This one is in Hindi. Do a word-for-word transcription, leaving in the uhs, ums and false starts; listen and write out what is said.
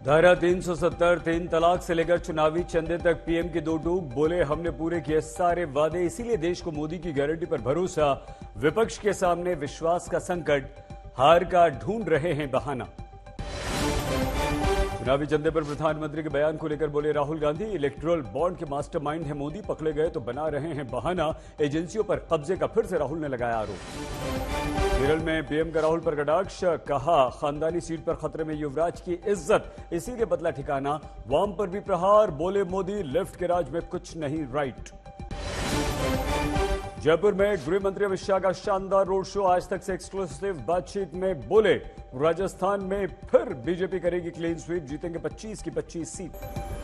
धारा तीन सौ सत्तर तीन तलाक से लेकर चुनावी चंदे तक पीएम की दो टूक। बोले हमने पूरे किए सारे वादे, इसीलिए देश को मोदी की गारंटी पर भरोसा। विपक्ष के सामने विश्वास का संकट, हार का ढूंढ रहे हैं बहाना। चुनावी चंदे पर प्रधानमंत्री के बयान को लेकर बोले राहुल गांधी, इलेक्टोरल बॉन्ड के मास्टरमाइंड है मोदी, पकड़े गए तो बना रहे हैं बहाना। एजेंसियों पर कब्जे का फिर से राहुल ने लगाया आरोप। केरल में पीएम का राहुल पर कटाक्ष, कहा खानदानी सीट पर खतरे में युवराज की इज्जत, इसीलिए बदला ठिकाना। वाम पर भी प्रहार, बोले मोदी लेफ्ट के राज में कुछ नहीं राइट। जयपुर में गृह मंत्री अमित शाह का शानदार रोड शो, आज तक से एक्सक्लूसिव बातचीत में बोले राजस्थान में फिर बीजेपी करेगी क्लीन स्वीप, जीतेंगे पच्चीस की पच्चीस सीट।